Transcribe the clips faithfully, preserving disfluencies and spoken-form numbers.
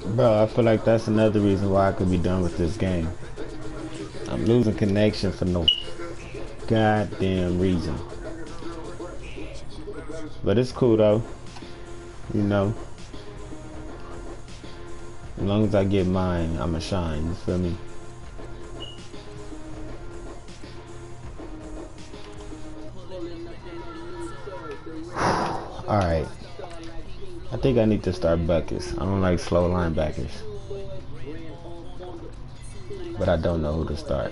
Bro, I feel like that's another reason why I could be done with this game. I'm losing connection for no goddamn reason. But it's cool though. You know. As long as I get mine, I'ma shine. You feel me? Alright. I think I need to start buckets. I don't like slow linebackers. But I don't know who to start.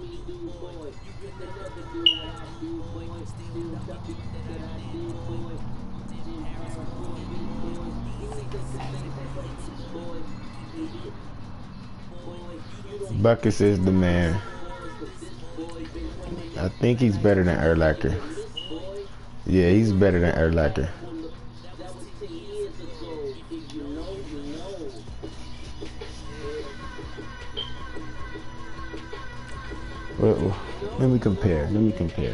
Buckets is the man. I think he's better than Urlacher. Yeah, he's better than Urlacher. Well, let me compare. Let me compare.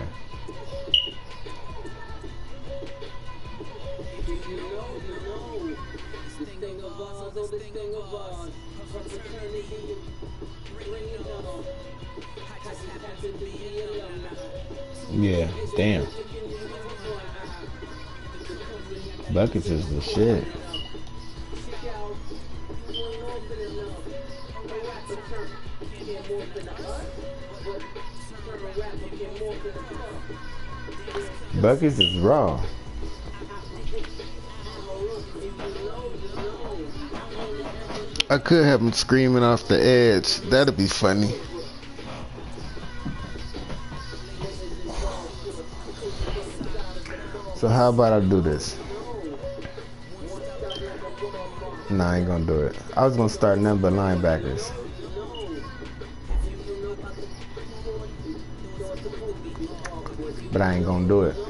Yeah, damn. Buckets is the shit. Buckets is raw. I could have him screaming off the edge. That'd be funny. So how about I do this? Nah, I ain't gonna do it. I was gonna start none but linebackers. But I ain't gonna do it.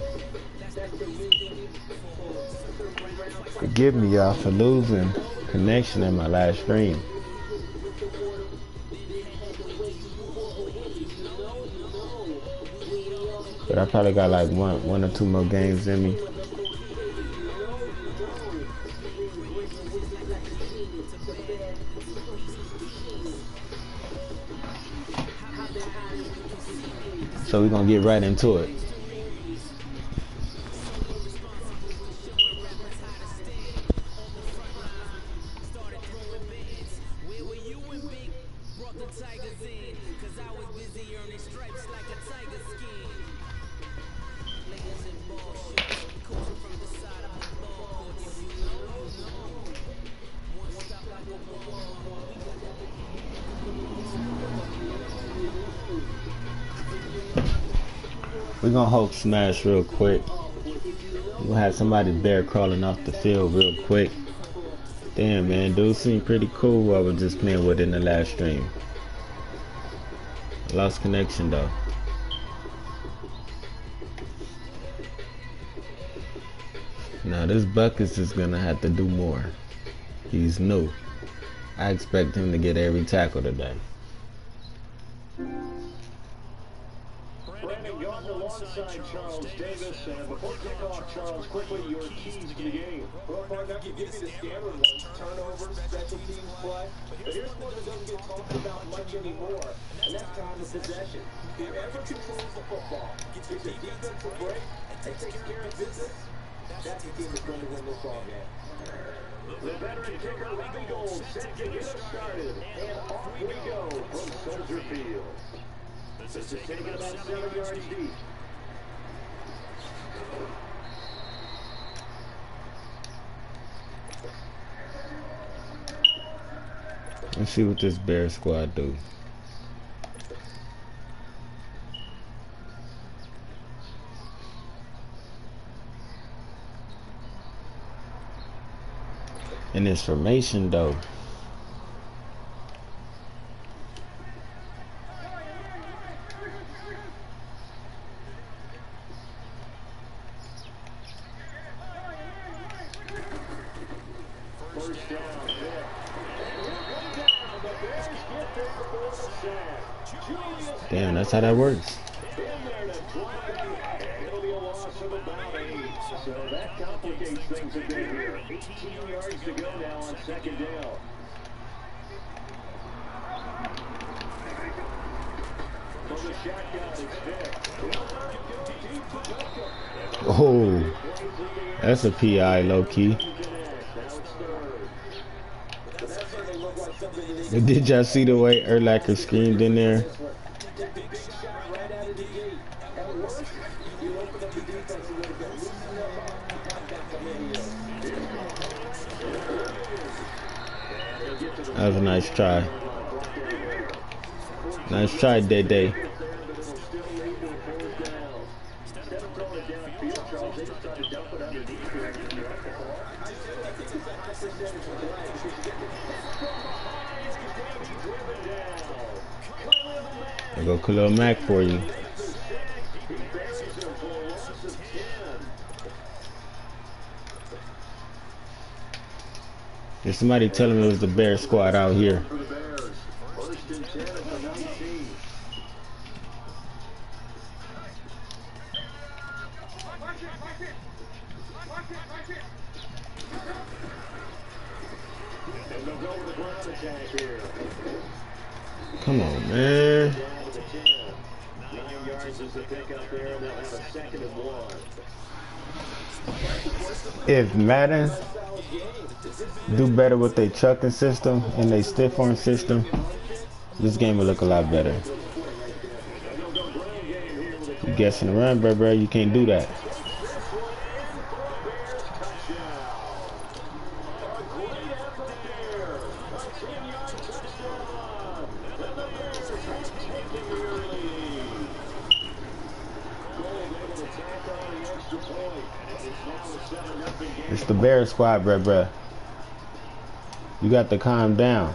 Forgive me, y'all, for losing connection in my last stream. But I probably got like one, one or two more games in me. So we're gonna get right into it. We're gonna Hulk smash real quick. We're gonna have somebody bear crawling off the field real quick. Damn, man, dude seemed pretty cool while we were just playing with it in the last stream. Lost connection though. Now this Buckets is gonna have to do more. He's new. I expect him to get every tackle today. Alongside Charles Davis, and before kickoff, Charles, quickly your keys to the game. Well, partner, give you the standard ones: turnovers, special teams play. But here's one that doesn't get talked about much anymore, and that's time of possession. Whoever controls the football, gets a defensive break, and takes care of business, that's the team that's going to win this ball game. The veteran kicker, Robbie Gould, set to get us started, and off we go from Soldier Field. This is taking about seven yards deep. Let's see what this Bear squad do. In this formation though, damn, that's how that works. there to drop it, and it'll be a loss of about eight. So that complicates things a bit here. eighteen yards to go now on second down. From the shotgun, it's Vick. Oh, that's a P I, low key. Did y'all see the way Urlacher screamed in there? That was a nice try. Nice try, Day-Day. There go Khalil Mack for you. There's somebody telling me it was the Bear squad out here. Come on, man. If Madden do better with their chucking system and their stiff arm system, this game will look a lot better. You guessing around, bro, bro, you can't do that. It's the Bear squad, bruh, bruh. You got to calm down.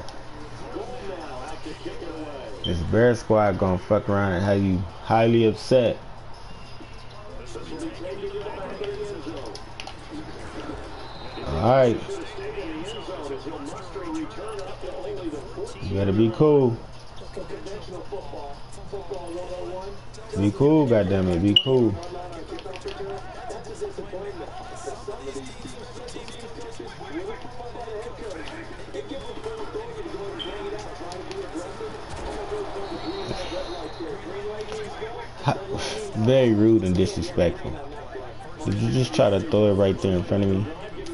This Bear squad gonna fuck around and have you highly upset. Alright. You gotta be cool. Be cool, goddammit, be cool. Very rude and disrespectful. Did you just try to throw it right there in front of me?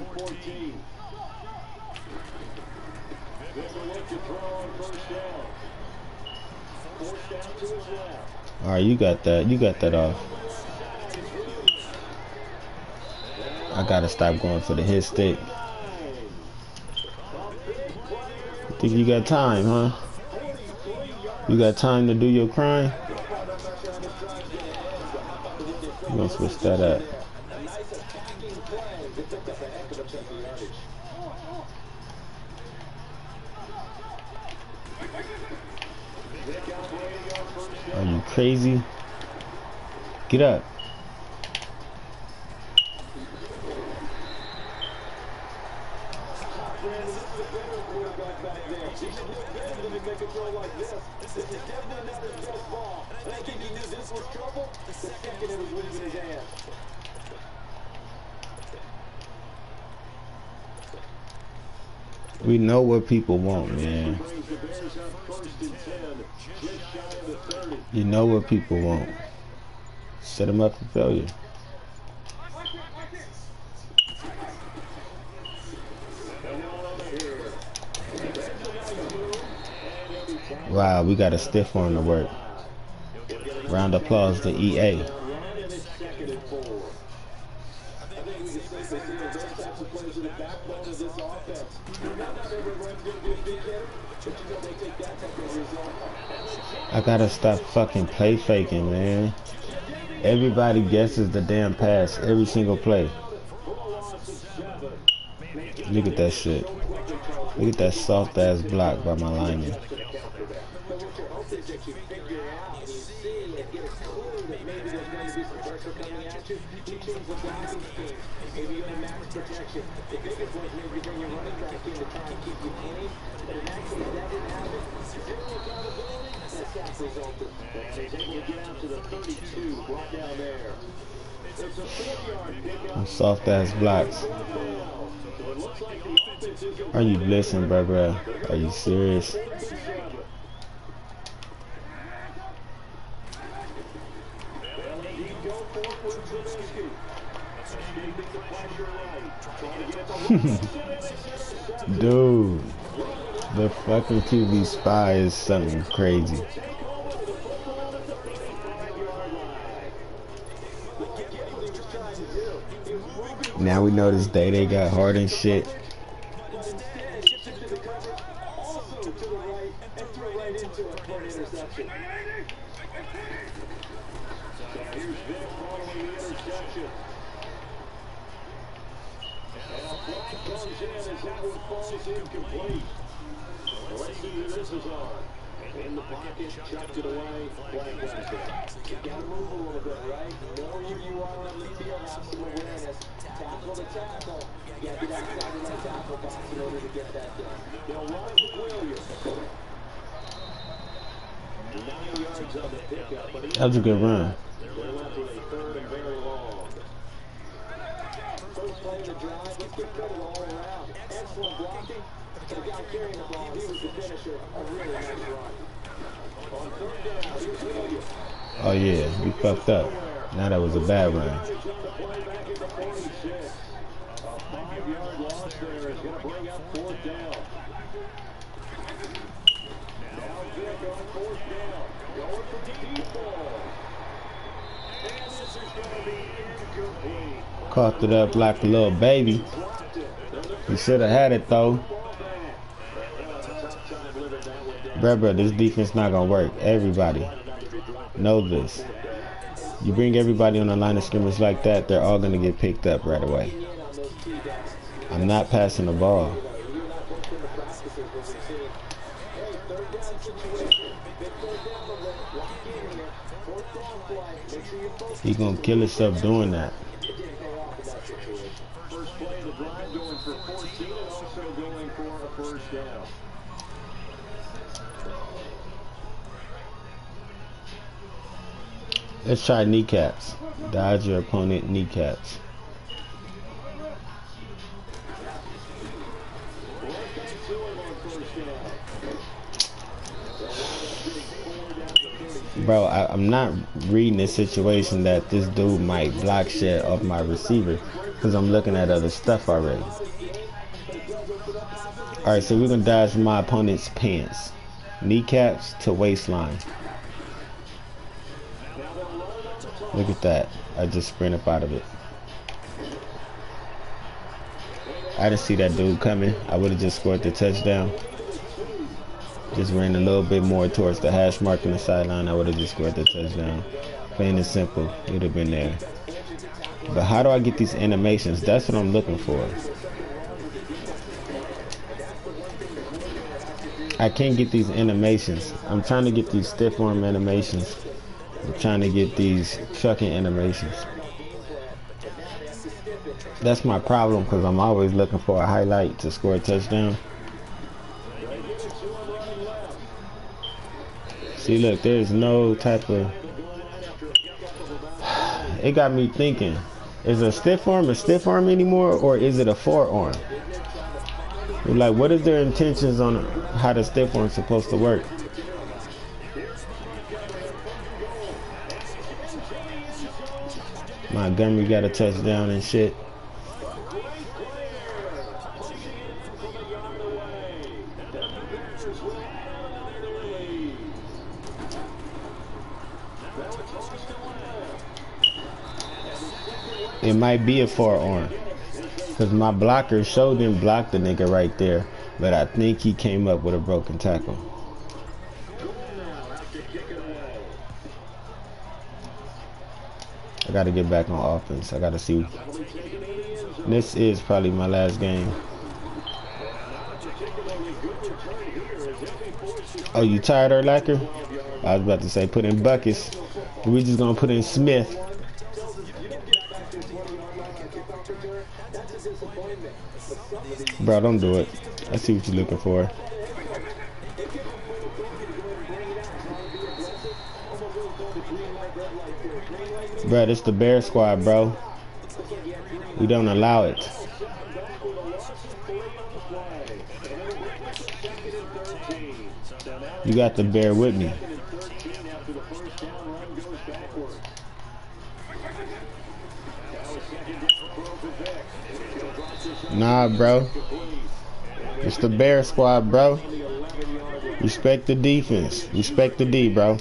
Alright, you got that. You got that off. I gotta stop going for the hit stick. You think you got time, huh? You got time to do your crime? You gonna switch that up. Are you crazy? Get up. We know what people want, man. You know what people want. Set them up for failure. Wow, we got a stiff arm to work. Round of applause to E A. I gotta stop fucking play faking, man. Everybody guesses the damn pass every single play. Look at that shit. Look at that soft ass block by my lineman. resulted. And he's able to get out to the thirty-two, brought down there. It's a four-yard pickup. Soft ass blocks. So it looks like the offense is Are you listening, bro, bro? Are you serious? Dude, the fucking T V spy is something crazy. Now we know this day they got hard and shit. Incomplete. Let's see who this is on. In the pocket, chucked it away. Flag went there. You got to move a little bit, right? Know where you are on the field, have some awareness. Tackle to tackle. You got to get outside of that tackle box in order to get that done. They'll run it with Williams. Nine yards on the pickup. But that was a good run. They're left with a third and very long. First play of the drive. Let's get credit all around. Excellent blocking. The guy carrying the ball, he was the finisher. A really nice run. On third down, here's Williams. Oh yeah, we fucked up. Now that was a bad run. A five-yard loss there is going to bring up fourth down. Now Vic on fourth down. Going for the deep ball. And this is going to be incomplete. Coughed it up like a little baby. He should have had it though. Bruh, bruh, this defense not gonna work. Everybody know this. You bring everybody on the line of scrimmage like that, they're all gonna get picked up right away. I'm not passing the ball. He gonna kill himself doing that. First play of the drive going for fourteen and also going for a first down. Let's try kneecaps. Dodge your opponent kneecaps. Bro, I, I'm not reading this situation that this dude might block shit off my receiver because I'm looking at other stuff already. Alright, so we're going to dodge my opponent's pants. Kneecaps to waistline. Look at that. I just sprint up out of it. I didn't see that dude coming. I would have just scored the touchdown. Just ran a little bit more towards the hash mark on the sideline. I would have just scored the touchdown. Plain and simple. It would have been there. But how do I get these animations? That's what I'm looking for. I can't get these animations. I'm trying to get these stiff arm animations. I'm trying to get these chucking animations. That's my problem because I'm always looking for a highlight to score a touchdown. See, look, there's no type of... It got me thinking, is a stiff arm a stiff arm anymore, or is it a forearm? Like, what is their intentions on how the stiff arm is supposed to work? Montgomery got a touchdown and shit. It might be a forearm because my blocker showed him block the nigga right there, but I think he came up with a broken tackle. I gotta get back on offense. I gotta see. This is probably my last game. Oh, you tired, Urlacher? I was about to say put in Buckets. We just gonna put in Smith. Bro, don't do it. I see what you're looking for. Bro, this the Bear squad, bro. We don't allow it. You got to bear with me. Nah, bro. It's the Bear squad, bro. Respect the defense. Respect the D, bro.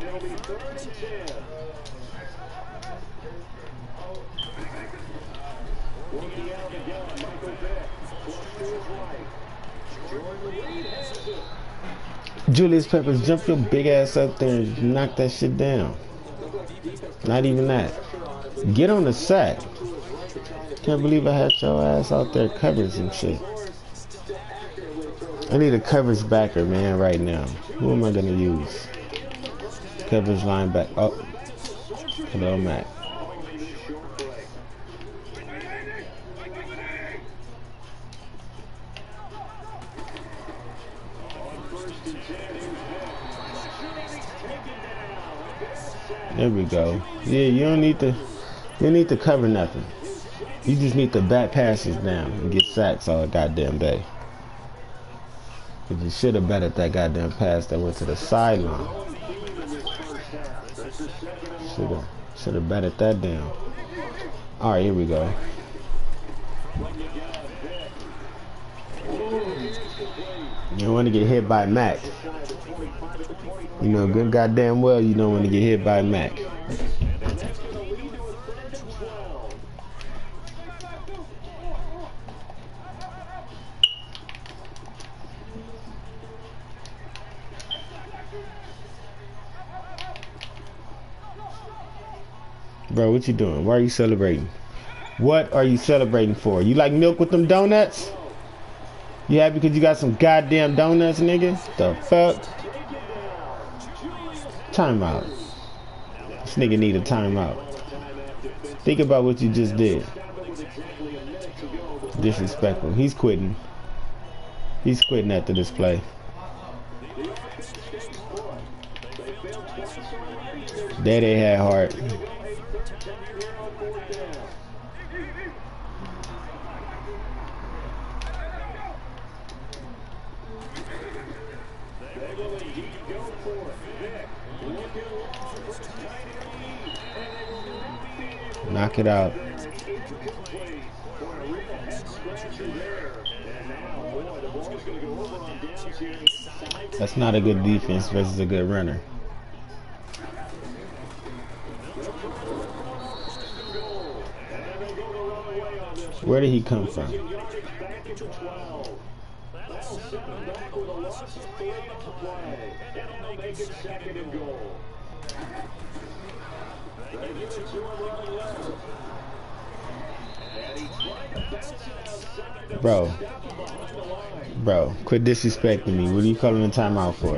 Julius Peppers, jump your big ass up there and knock that shit down. Not even that. Get on the sack. Can't believe I had your ass out there coverage and shit. I need a coverage backer, man, right now. Who am I gonna use? Coverage linebacker. Oh, hello, Matt. There we go. Yeah, you don't need to. You don't need to cover nothing. You just need to bat passes down and get sacks all goddamn day. Cause you should have betted that goddamn pass that went to the sideline. Should have, should have betted that down. All right, here we go. You don't want to get hit by Mac. You know, good goddamn well you don't want to get hit by Mac. Bro, what you doing? Why are you celebrating? What are you celebrating for? You like milk with them donuts? You happy because you got some goddamn donuts, nigga? The fuck? Timeout. This nigga need a timeout. Think about what you just did. Disrespectful. He's quitting. He's quitting after this play. There they had heart. Knock it out. That's not a good defense versus a good runner. Where did he come from? Bro, bro, quit disrespecting me. What are you calling a timeout for?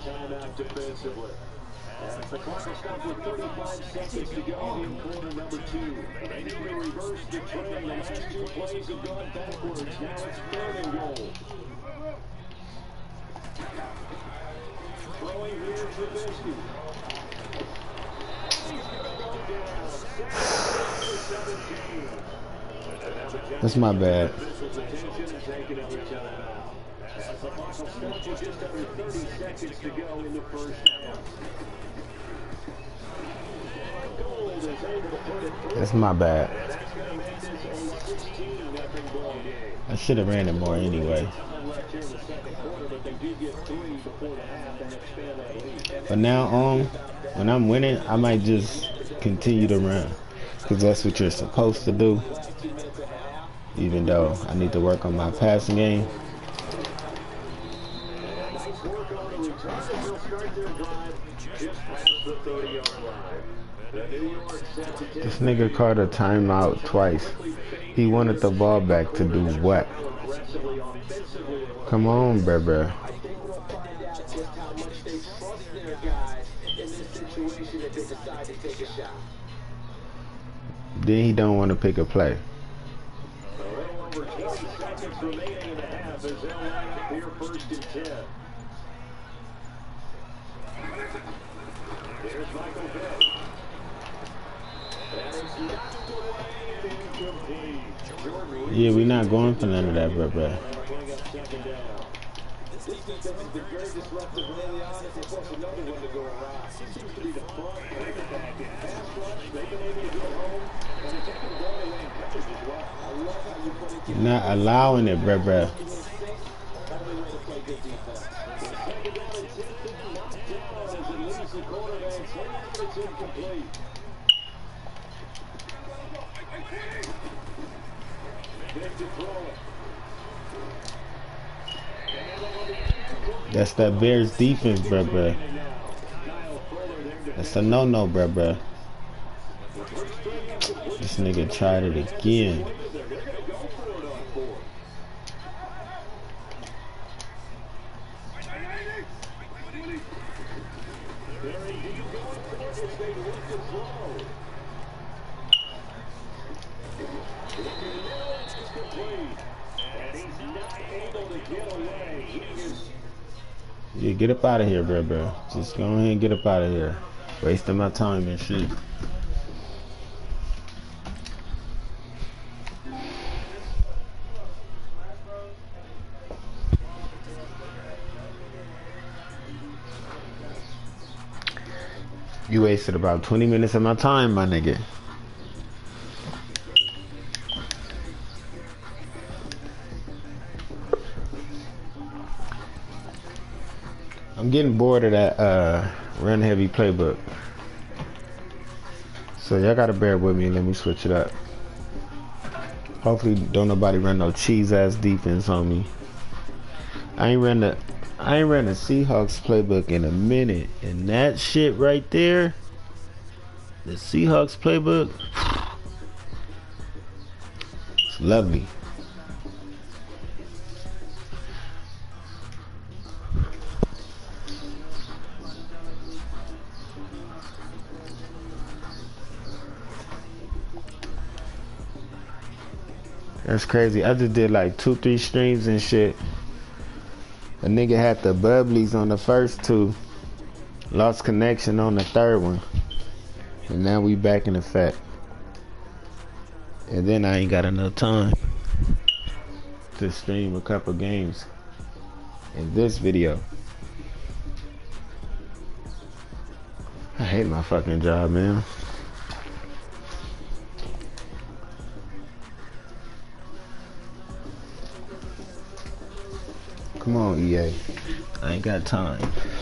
That's my bad. That's my bad. I should have ran it more anyway. But now on, um, when I'm winning, I might just continue to run. Because that's what you're supposed to do. Even though I need to work on my passing game. This nigga called a timeout twice. He wanted the ball back to do what? Come on, bruh, bruh. Then he don't want to pick a play. Yeah, we not going for none of that, bro, bro. This defense has been very disruptive early on. If they force another one to go awry, seems to be the front quarterback in pass rush. They've been able to get home, and they're taking the ball away in coverage as well. I love how you put it. You're not allowing it, bro, bro. That's that Bears defense, bruh, bruh. That's a no-no, bruh, bruh. This nigga tried it again. Yeah, get up out of here, bro, bro. Just go ahead and get up out of here. Wasting my time and shit. You wasted about twenty minutes of my time, my nigga. I'm getting bored of that uh, run heavy playbook. So y'all gotta bear with me and let me switch it up. Hopefully don't nobody run no cheese ass defense on me. I ain't ran the I ain't ran the Seahawks playbook in a minute. And that shit right there, the Seahawks playbook, it's lovely. That's crazy. I just did like two, three streams and shit. A nigga had the bubblies on the first two. Lost connection on the third one. And now we back in effect. And then I ain't got enough time to stream a couple games in this video. I hate my fucking job, man. Come on, E A. I ain't got time.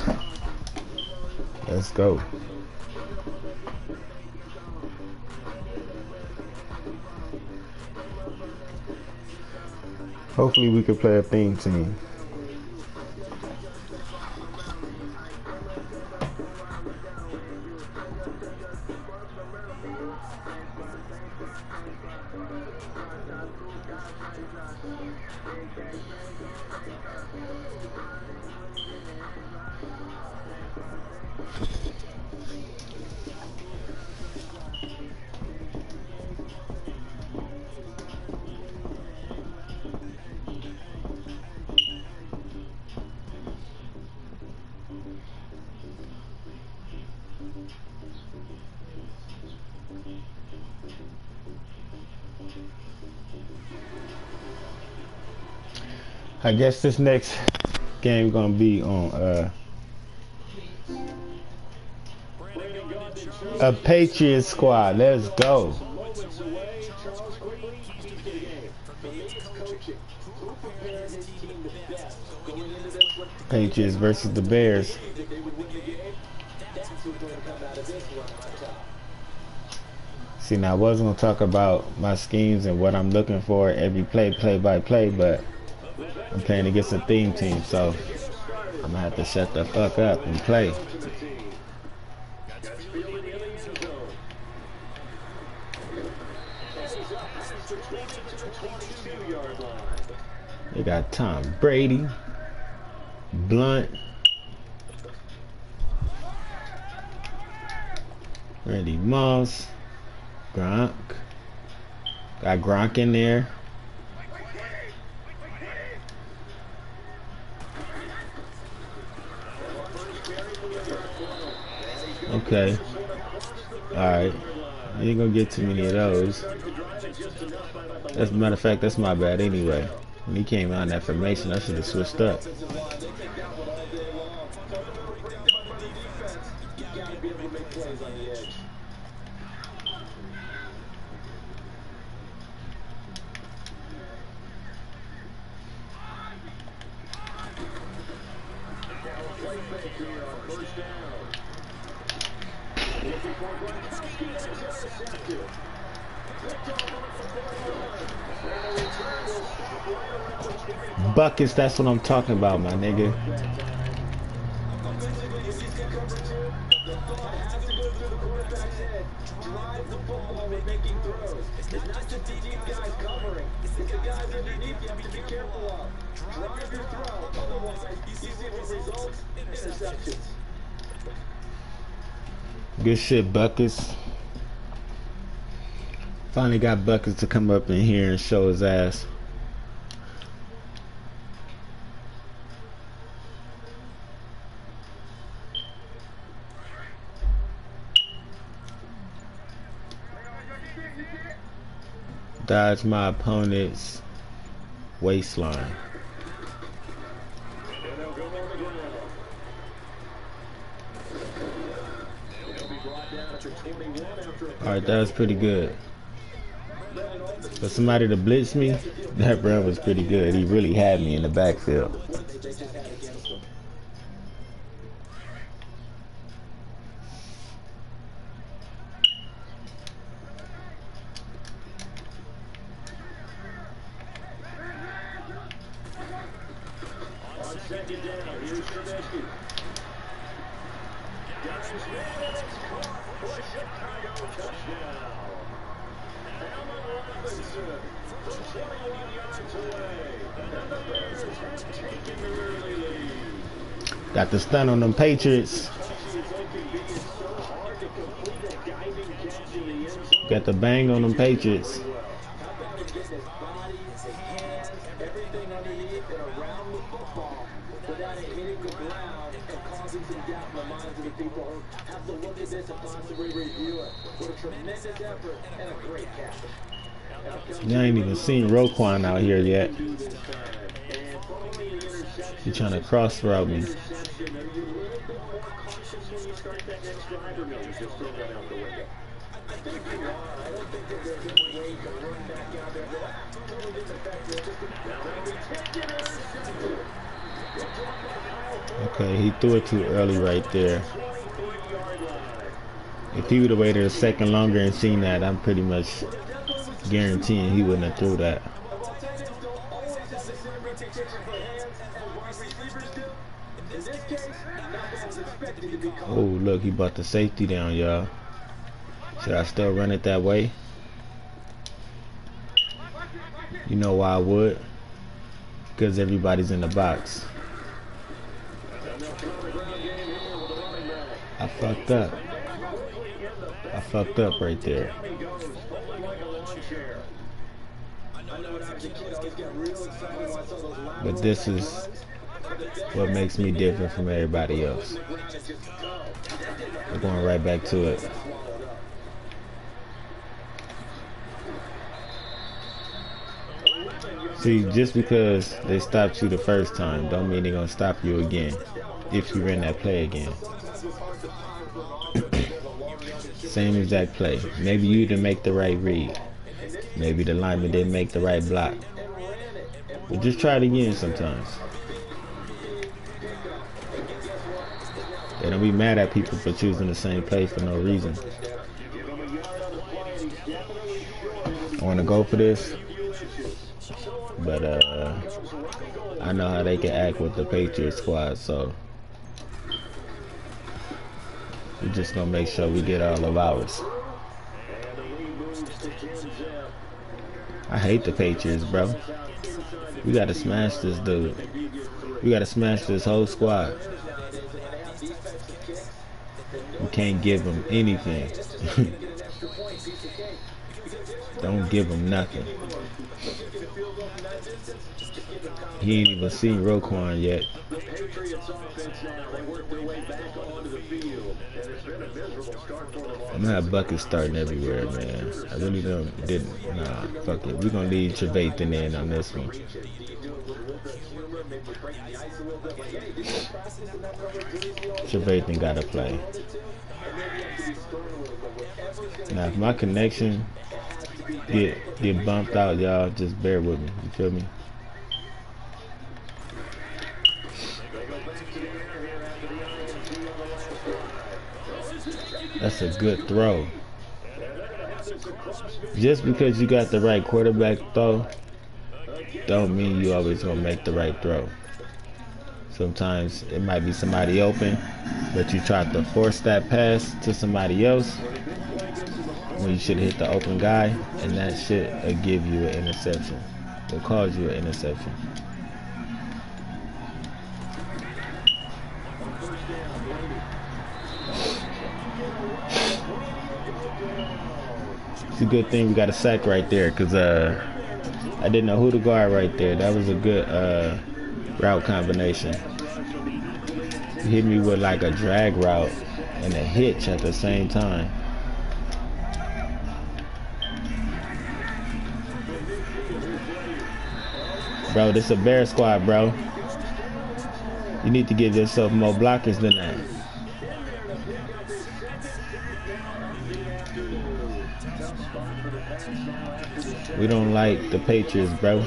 Let's go. Hopefully we can play a theme team. I guess this next game gonna be on uh, a Patriots squad. Let's go. Patriots versus the Bears. See, now I was gonna talk about my schemes and what I'm looking for every play, play by play, but I'm playing against a theme team, so I'm gonna have to shut the fuck up and play. They got Tom Brady, Blunt, Randy Moss, Gronk. Got Gronk in there. Okay. Alright. You ain't gonna get too many of those. As a matter of fact, that's my bad anyway. When he came out in that formation, I should have switched up. Buckets, that's what I'm talking about, my nigga. Good shit, Buckets. Finally got Buckets to come up in here and show his ass. Dodge my opponent's waistline. Alright, that was pretty good. For somebody to blitz me, that run was pretty good. He really had me in the backfield. Got the stun on them Patriots. Got the bang on them Patriots. You ain't even seen Roquan out here yet. He trying to cross route me. Okay, he threw it too early right there. If he would have waited a second longer and seen that, I'm pretty much guaranteeing he wouldn't have threw that. Oh, look, he brought the safety down, y'all. Should I still run it that way? You know why I would? Because everybody's in the box. I fucked up. I fucked up right there. But this is what makes me different from everybody else. We're going right back to it. See, just because they stopped you the first time don't mean they're gonna stop you again if you run that play again. Same exact play. Maybe you didn't make the right read. Maybe the lineman didn't make the right block. But just try it again sometimes. They don't be mad at people for choosing the same play for no reason. I want to go for this, but uh, I know how they can act with the Patriots squad, so we're just gonna make sure we get all of ours. I hate the Patriots, bro. We gotta smash this dude. We gotta smash this whole squad. We can't give them anything. Don't give them nothing. He ain't even seen Roquan yet. The Patriots offense now, they work their way back onto the field, and it's been a miserable start for them. I'm gonna have buckets starting everywhere, man. I really don't, didn't, nah, fuck it. We're gonna leave Trevathan in on this one. Trevathan gotta play. Now, if my connection get get bumped out, y'all just bear with me. You feel me? That's a good throw. Just because you got the right quarterback throw, don't mean you always gonna make the right throw. Sometimes it might be somebody open, but you try to force that pass to somebody else when you should hit the open guy, and that shit will give you an interception. It'll cause you an interception. It's a good thing we got a sack right there, because uh, I didn't know who to guard right there. That was a good uh, route combination. He hit me with like a drag route and a hitch at the same time. Bro, this is a bear squad, bro. You need to give yourself more blockers than that. We don't like the Patriots, bro.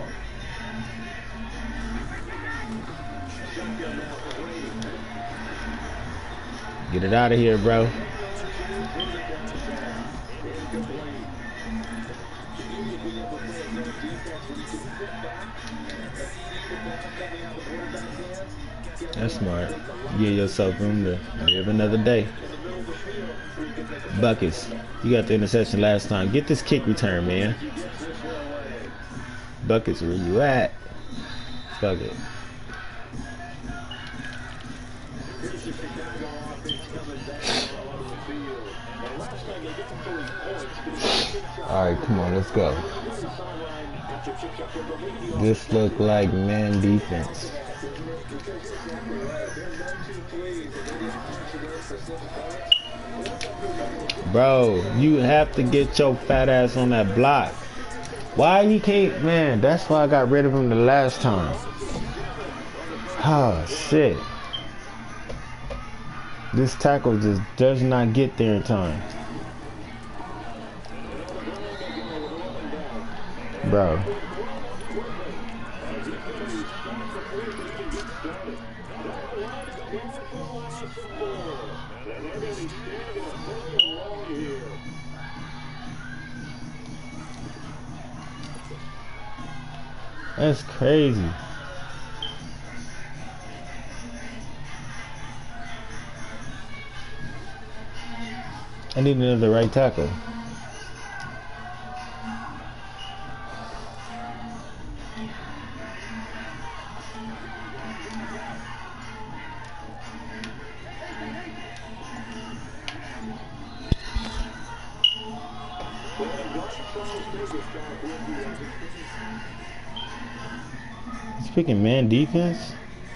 Get it out of here, bro. That's smart. Give yourself room to live another day. Buckets, you got the interception last time. Get this kick return, man. Buckets, where you at? Fuck it. Alright, come on, let's go. This look like man defense. Bro, you have to get your fat ass on that block. Why he can't, man, that's why I got rid of him the last time. Oh, shit. This tackle just does not get there in time. Bro. That's crazy. I need another right tackle. Speaking man defense.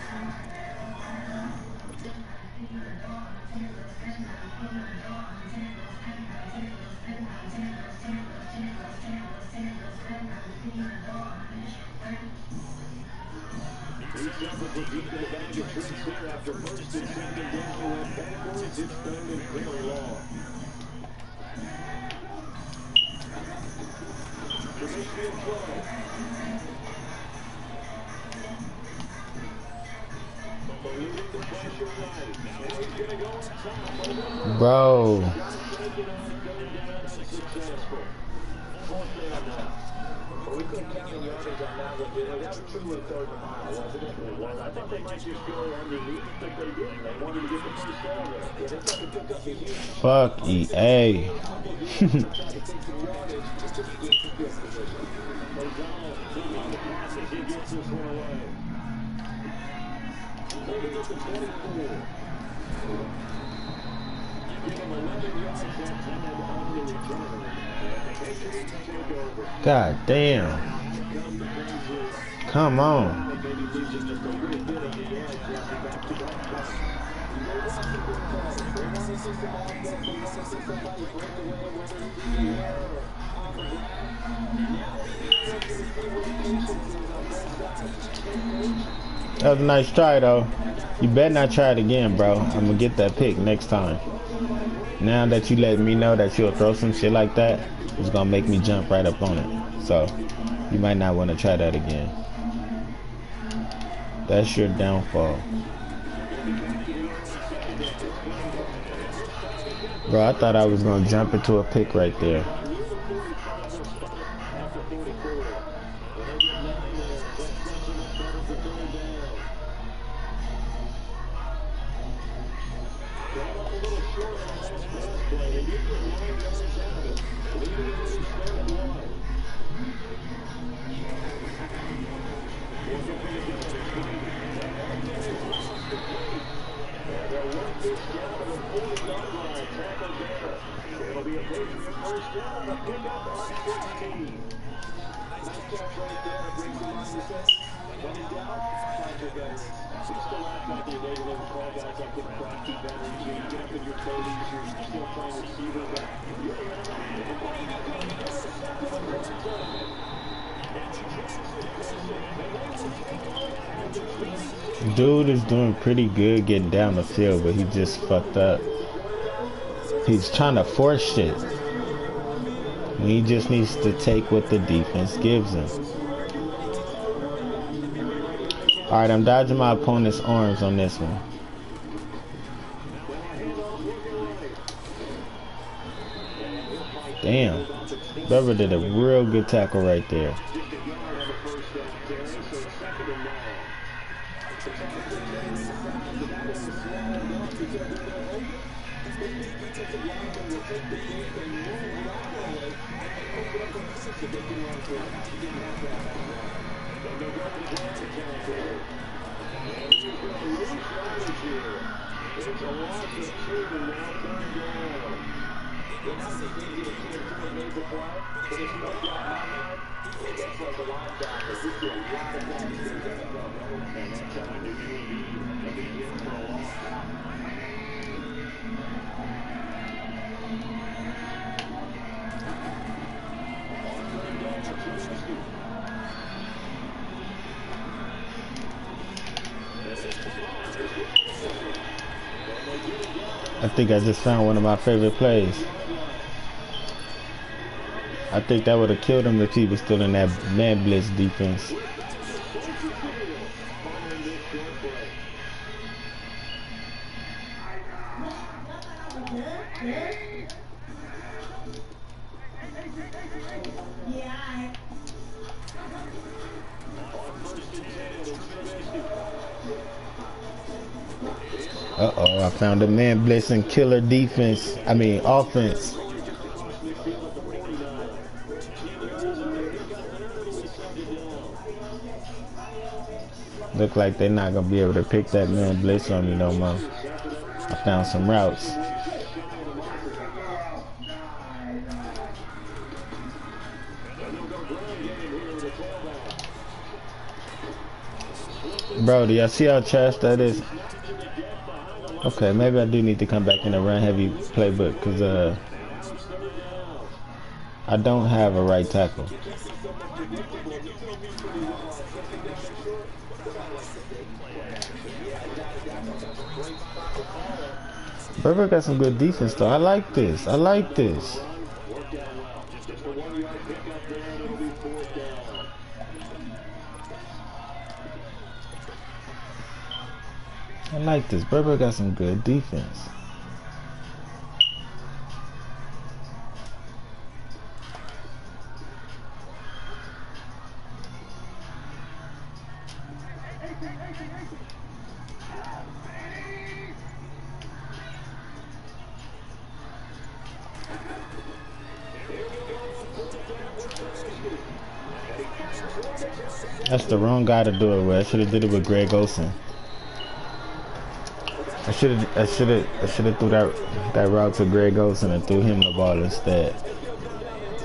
Bro. Fuck E A. God damn. Come on. That was a nice try, though. You better not try it again, bro. I'm gonna get that pick next time. Now that you let me know that you'll throw some shit like that, it's gonna make me jump right up on it. So, you might not want to try that again. That's your downfall. Bro, I thought I was gonna jump into a pick right there. Dude is doing pretty good getting down the field, but he just fucked up. He's trying to force shit. He just needs to take what the defense gives him. Alright, I'm dodging my opponent's arms on this one. Damn. Bever did a real good tackle right there. I think I just found one of my favorite plays. I think that would have killed him if he was still in that man blitz defense. Uh-oh, I found a man blitz and killer defense. I mean, offense. Look like they're not going to be able to pick that man blitz on me no more. I found some routes. Bro, do y'all see how trash that is? Okay, maybe I do need to come back in the run heavy playbook because uh, I don't have a right tackle. Burberry got some good defense though. I like this. I like this. I like this. Burberry got some good defense. That's the wrong guy to do it with. I should have did it with Greg Olsen. I should have, I should have, I should have threw that that route to Greg Olsen and threw him the ball instead.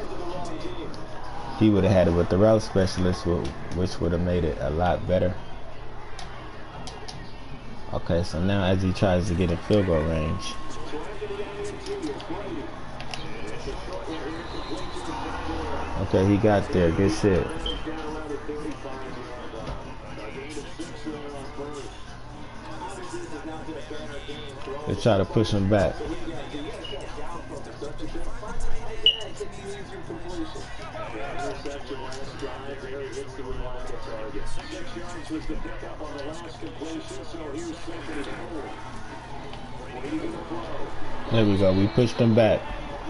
he would have had it with the route specialist, which would have made it a lot better. Okay, so now as he tries to get in field goal range. Okay, he got there. Good shit. They try to push him back. There we go. We pushed him back.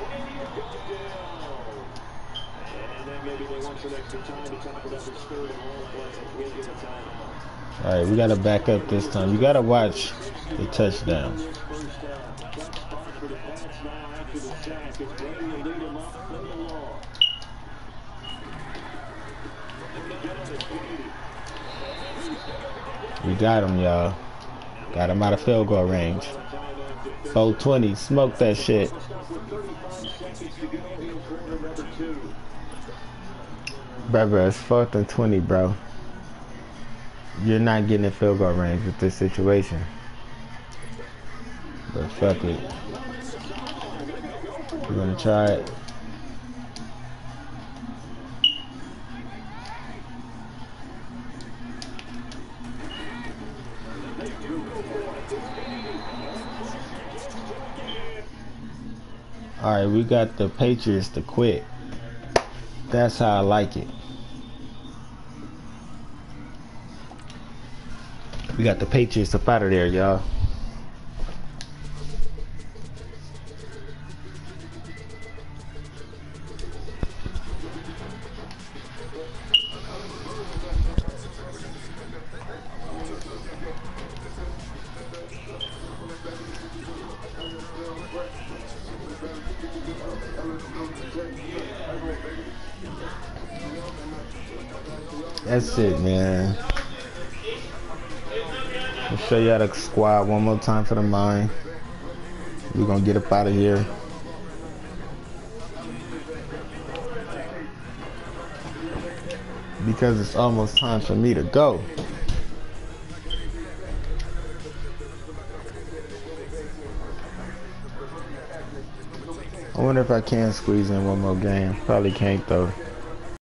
All right, we gotta back up this time. You gotta watch the touchdown. We got him, y'all. Got him out of field goal range. four twenty, smoke that shit. Bro, bro, it's fourth and twenty, bro. You're not getting in field goal range with this situation. But fuck it. We're gonna try it. Alright, we got the Patriots to quit. That's how I like it. We got the Patriots up out of there, y'all. That's it, man. I'll show you how to squad one more time for the mind. We're gonna get up out of here. Because it's almost time for me to go. I wonder if I can squeeze in one more game. Probably can't though.